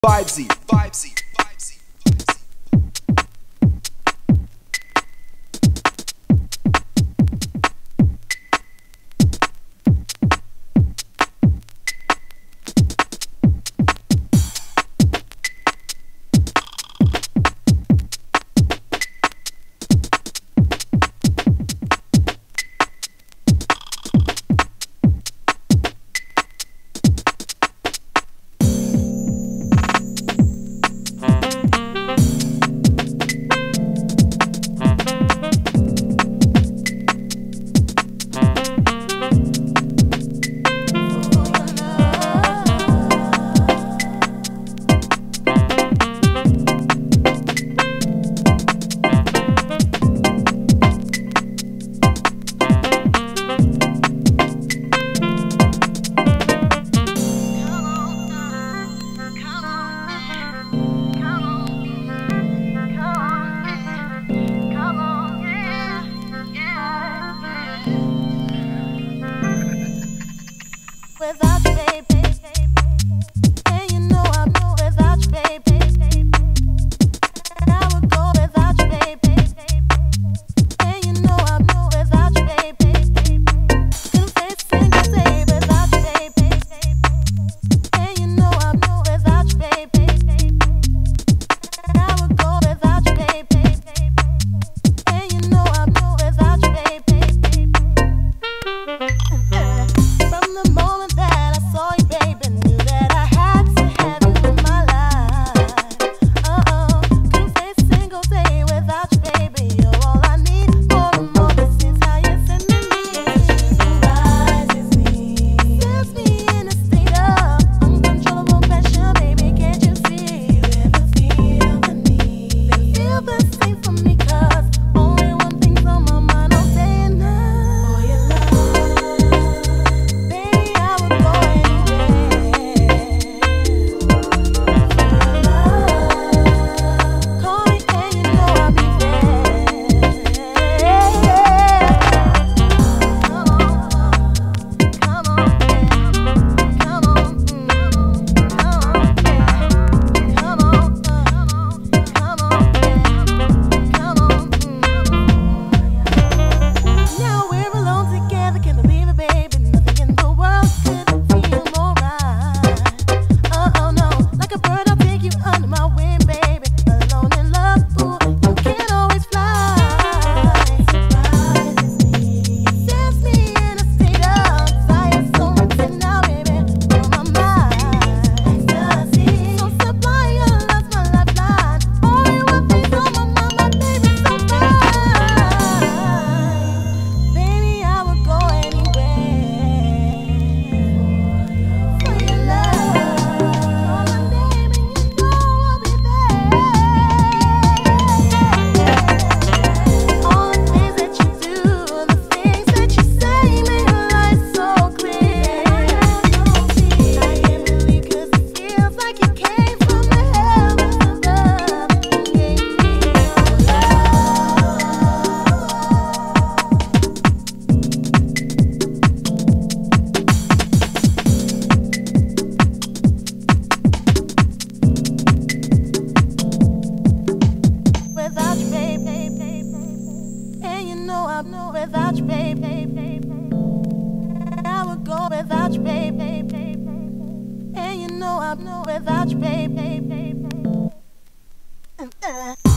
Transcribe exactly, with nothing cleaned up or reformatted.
Vibesy, vibesy, vibesy. Without you, baby, and you know I know without you, baby, I would go without you, baby, and you know I know without you, baby, couldn't face a single day without you, baby, and you know I know without you, baby, I would go without you, baby, and you know I know without you, baby. From the moment that I saw you, baby, knew that I had to have you in my life. Uh-oh, couldn't face a single day without you, baby. You're all I need. More and more, this is how you're sending me. Rises me, sets me in a state of uncontrollable passion, baby. Can't you see? You ever feel the need? Then feel the same for me, 'cause only one thing's on my mind all day and night. For your love. Baby, I would go anywhere. Call me and you know I'll be there. Come on, come on, come on, come on, come on, come on. Now we're alone together, can't believe it, baby. Nothing in the world could feel more right. Oh, oh no, like a bird, I'll take you under my wing, baby. Alone in love, ooh, you can't always fly. It sends me in a state of desire, so intense now, baby. On my mind, ecstasy, so sublime, your love's my lifeline. Only one thing's on my mind, my baby's so fine. Baby, I would go anywhere for your love. Call my name and you know I'll be there. All the things that you do, the things that you say, make my life so clear. I can't believe 'cause it feels like you came from the heavens above and gave me your love. Without you, baby, and you know I know without you, baby, I would go without you, baby, and you know I know without you, baby.